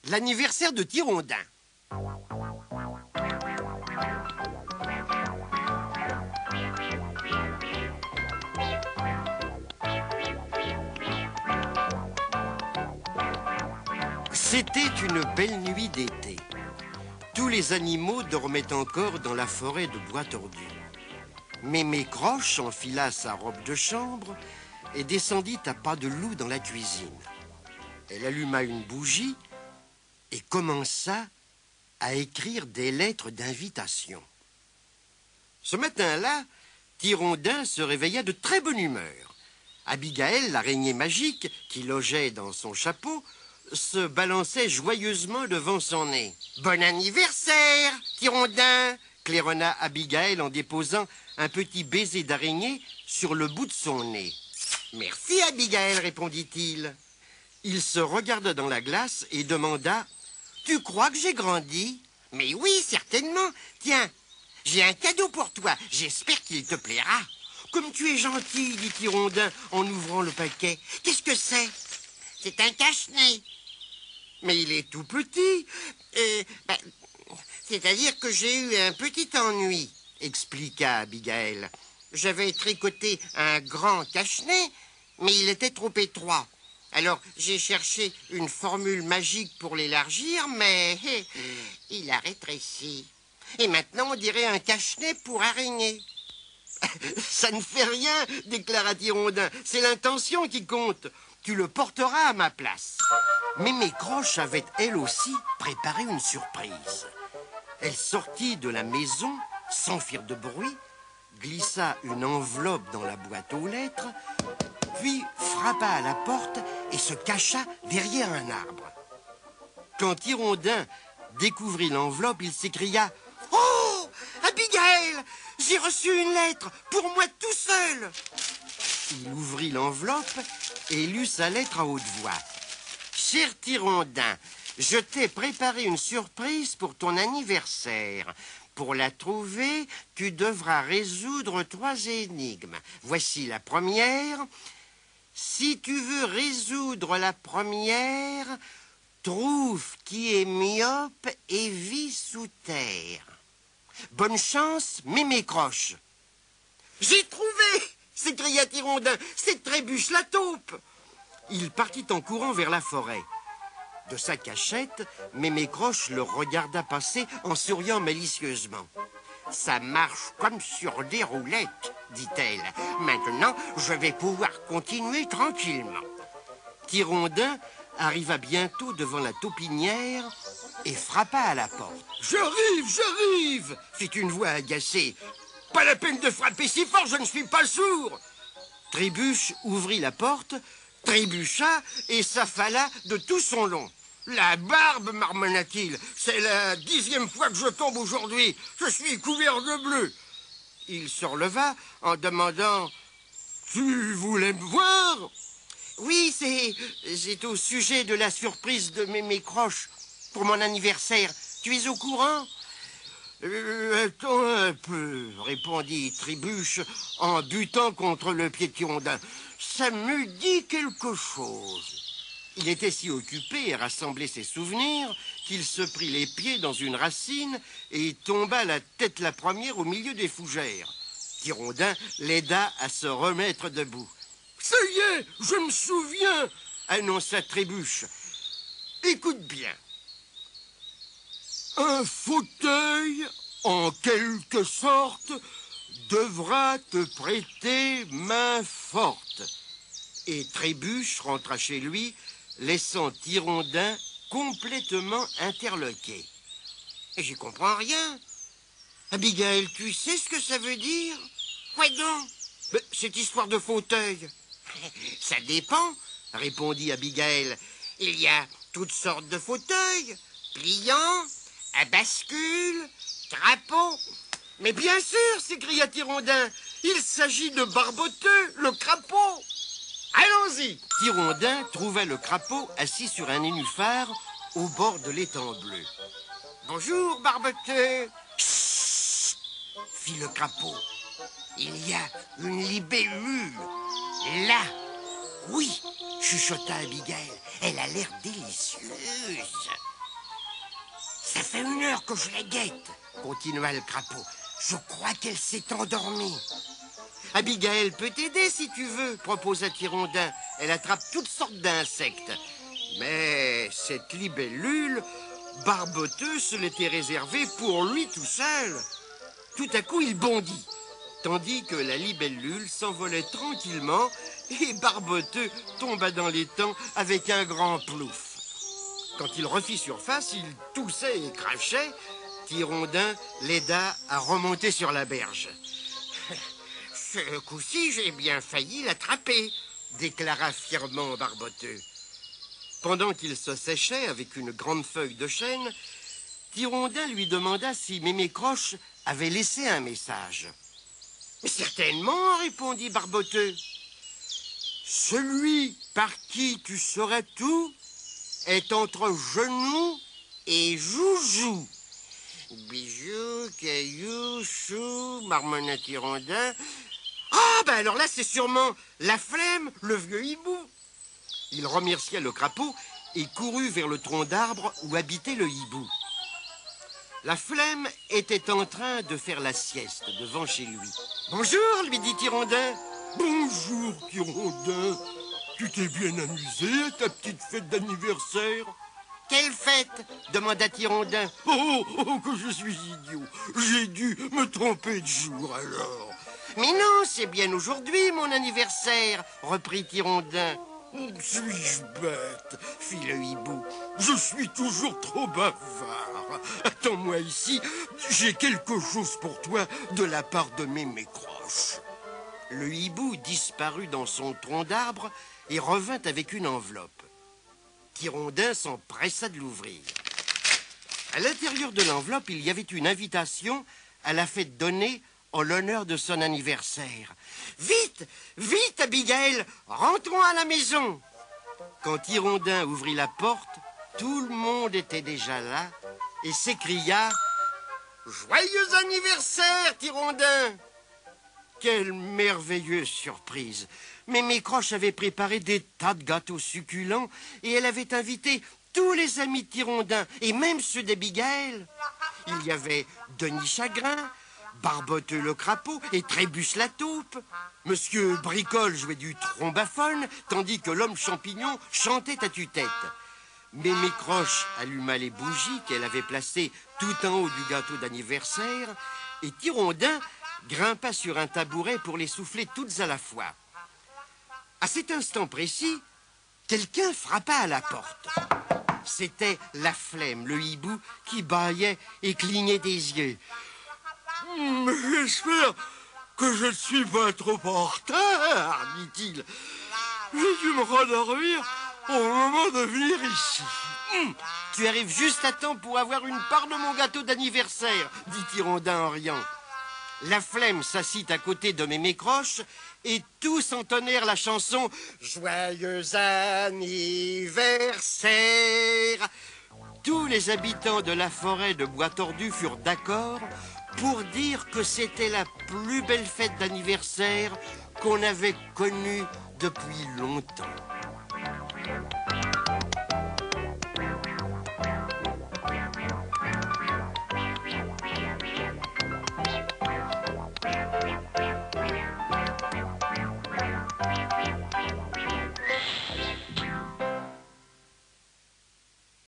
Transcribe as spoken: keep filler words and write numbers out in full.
L'anniversaire de Tirondin. C'était une belle nuit d'été. Tous les animaux dormaient encore dans la forêt de bois tordu. Mémé Croche enfila sa robe de chambre et descendit à pas de loup dans la cuisine. Elle alluma une bougie et commença à écrire des lettres d'invitation. Ce matin-là, Tirondin se réveilla de très bonne humeur. Abigail, l'araignée magique, qui logeait dans son chapeau, se balançait joyeusement devant son nez. « Bon anniversaire, Tirondin !» claironna Abigail en déposant un petit baiser d'araignée sur le bout de son nez. « Merci, Abigail, répondit-il. Il se regarda dans la glace et demanda « Tu crois que j'ai grandi ?»« Mais oui, certainement. Tiens, j'ai un cadeau pour toi. J'espère qu'il te plaira. »« Comme tu es gentil, dit Tirondin en ouvrant le paquet. Qu'est-ce que c'est ?»« C'est un cache-nez. »« Mais il est tout petit. Euh, ben, c'est-à-dire que j'ai eu un petit ennui, expliqua Abigail. J'avais tricoté un grand cache-nez, mais il était trop étroit. Alors, j'ai cherché une formule magique pour l'élargir, mais hé, il a rétréci. Et maintenant, on dirait un cache-nez pour araignée. Ça ne fait rien, déclara Tirondin. C'est l'intention qui compte. Tu le porteras à ma place. Mémé Croche avait, elle aussi, préparé une surprise. Elle sortit de la maison, sans faire de bruit, glissa une enveloppe dans la boîte aux lettres, puis frappa à la porte et se cacha derrière un arbre. Quand Tirondin découvrit l'enveloppe, il s'écria « Oh, Abigail, j'ai reçu une lettre pour moi tout seul !» Il ouvrit l'enveloppe et lut sa lettre à haute voix. « Cher Tirondin, je t'ai préparé une surprise pour ton anniversaire. Pour la trouver, tu devras résoudre trois énigmes. Voici la première. Si tu veux résoudre la première, trouve qui est myope et vit sous terre. Bonne chance, Mémé Croche. »« J'ai trouvé !» s'écria Tirondin. « C'est Trébuche la taupe !» Il partit en courant vers la forêt. De sa cachette, Mémé Croche le regarda passer en souriant malicieusement. « Ça marche comme sur des roulettes, dit-elle. Maintenant, je vais pouvoir continuer tranquillement. » Tirondin arriva bientôt devant la taupinière et frappa à la porte. « J'arrive, j'arrive !» fit une voix agacée. « Pas la peine de frapper si fort, je ne suis pas sourd !» Trébuche ouvrit la porte, trébucha et s'affala de tout son long. « La barbe, marmonna-t-il, c'est la dixième fois que je tombe aujourd'hui. Je suis couvert de bleu. » Il se releva en demandant « Tu voulais me voir ?»« Oui, c'est c'est au sujet de la surprise de Mémé Croche pour mon anniversaire. Tu es au courant ?»« Euh, attends un peu, répondit Trébuche en butant contre le pied de Tirondin. Ça me dit quelque chose. Il était si occupé à rassembler ses souvenirs qu'il se prit les pieds dans une racine et tomba la tête la première au milieu des fougères. Tirondin l'aida à se remettre debout. « Ça y est, je me souviens !» annonça Trébuche. « Écoute bien. Un fauteuil, en quelque sorte, devra te prêter main forte. » Et Trébuche rentra chez lui, laissant Tirondin complètement interloqué. « J'y comprends rien. Abigail, tu sais ce que ça veut dire? »« Quoi donc ?»« Cette histoire de fauteuil. »« Ça dépend, répondit Abigail. Il y a toutes sortes de fauteuils, pliants, à bascule, crapaud. »« Mais bien sûr, s'écria Tirondin, il s'agit de Barboteux, le crapaud. » Allons-y. Tirondin trouva le crapaud assis sur un nénuphar au bord de l'étang bleu. « Bonjour, Barboteux. »« Chut !» fit le crapaud. « Il y a une libellule. Là. Oui, chuchota Abigail. Elle a l'air délicieuse. » Ça fait une heure que je la guette, continua le crapaud. Je crois qu'elle s'est endormie. Abigail peut t'aider si tu veux, proposa Tirondin. Elle attrape toutes sortes d'insectes. Mais cette libellule, Barboteux se l'était réservée pour lui tout seul. Tout à coup, il bondit, tandis que la libellule s'envolait tranquillement et Barboteux tomba dans l'étang avec un grand plouf. Quand il refit surface, il toussait et crachait. Tirondin l'aida à remonter sur la berge. Ce coup-ci, j'ai bien failli l'attraper, déclara fièrement Barboteux. Pendant qu'il se séchait avec une grande feuille de chêne, Tirondin lui demanda si Mémé-Croche avait laissé un message. « Certainement, répondit Barboteux. Celui par qui tu saurais tout est entre Genoux et Joujou. Bijou, caillou, chou, marmonna Tirondin. Ah, ben alors là, c'est sûrement la flemme, le vieux hibou. Il remercia le crapaud et courut vers le tronc d'arbre où habitait le hibou. La flemme était en train de faire la sieste devant chez lui. « Bonjour, lui dit Tirondin. »« Bonjour, Tirondin. Tu t'es bien amusé à ta petite fête d'anniversaire ?»« Quelle fête ?» demanda Tirondin. « Oh, oh, que je suis idiot. J'ai dû me tromper de jour alors. »« Mais non, c'est bien aujourd'hui mon anniversaire, reprit Tirondin. »« Suis-je bête ?» fit le hibou. « Je suis toujours trop bavard. Attends-moi ici, j'ai quelque chose pour toi de la part de Mémé-Croche. » Le hibou disparut dans son tronc d'arbre et revint avec une enveloppe. Tirondin s'empressa de l'ouvrir. À l'intérieur de l'enveloppe, il y avait une invitation à la fête donnée en l'honneur de son anniversaire. « Vite, vite, Abigail, rentrons à la maison !» Quand Tirondin ouvrit la porte, tout le monde était déjà là et s'écria « Joyeux anniversaire, Tirondin !» Quelle merveilleuse surprise! Mémé-Croche avait préparé des tas de gâteaux succulents et elle avait invité tous les amis de Tirondin et même ceux d'Abigail. Il y avait Denis Chagrin, Barboteux le crapaud et Trébuche la taupe. Monsieur Bricole jouait du trombaphone, tandis que l'homme champignon chantait à tue-tête. Mémé-Croche alluma les bougies qu'elle avait placées tout en haut du gâteau d'anniversaire et Tirondin grimpa sur un tabouret pour les souffler toutes à la fois. À cet instant précis, quelqu'un frappa à la porte. C'était la flemme, le hibou, qui bâillait et clignait des yeux. Mais j'espère que je ne suis pas trop en retard, dit-il. J'ai dû me rendormir au moment de venir ici. Hum, tu arrives juste à temps pour avoir une part de mon gâteau d'anniversaire, dit Tirondin en riant. La flemme s'assit à côté de Mémé-Croche et tous entonnèrent la chanson « Joyeux anniversaire !» Tous les habitants de la forêt de Bois Tordu furent d'accord pour dire que c'était la plus belle fête d'anniversaire qu'on avait connue depuis longtemps.